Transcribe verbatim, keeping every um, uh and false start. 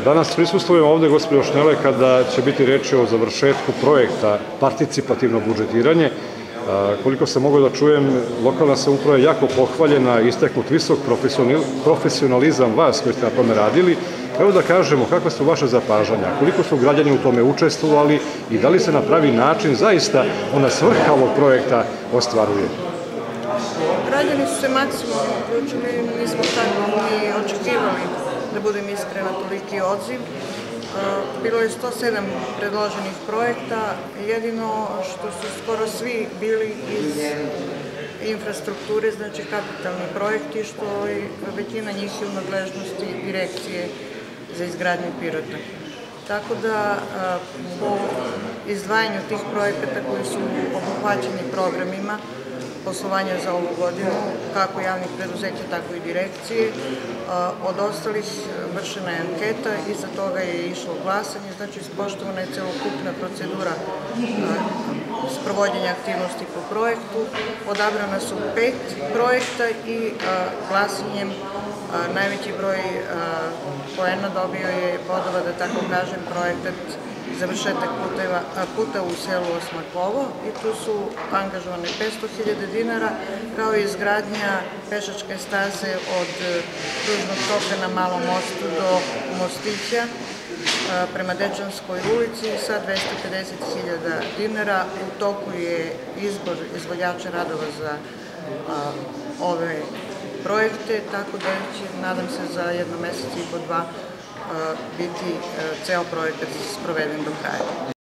Danas prisustvujem ovde, gospođo Šnele, kada će biti reči o završetku projekta participativno budžetiranje. Koliko sam mogao da čujem, lokalna samouprava je jako pohvaljena, istaknut visok profesionalizam vas koji ste na tome radili. Evo da kažemo, kakva su vaše zapažanja, koliko su građani u tome učestvovali i da li se na pravi način zaista ona svrha ovog projekta ostvaruje? Građani su se maksimalno uključili, nismo tako ni očekivali, da budem iskrena, toliki odziv. Bilo je sto sedam predloženih projekta, jedino što su skoro svi bili iz infrastrukture, znači kapitalni projekti, što je većina njih je u nadležnosti direkcije za izgradnju Pirota. Tako da po izdvajanju tih projekata koji su obuhvaćeni programima poslovanja za ovu godinu, kako javnih preduzeća, tako i direkcije, od ostalih vršena je anketa, iza toga je išlo glasanje, znači ispoštovana je celokupna procedura sprovođenja aktivnosti po projektu, odabrana su pet projekta i glasanjem najveći broj poena dobio je bodova, da tako kažem, projekat završetak puta u selu Osmakovo i tu su angažovane petsto hiljada dinara, kao i izgradnja pešačke staze od Kružnog toka na Malom mostu do Mostića prema Dečanskoj ulici sa dvesta pedeset hiljada dinara. U toku je izbor izvođača radova za ove projekte, tako da će, nadam se, za jedno mesec i po dva biti ceo projekat sproveden do kraja.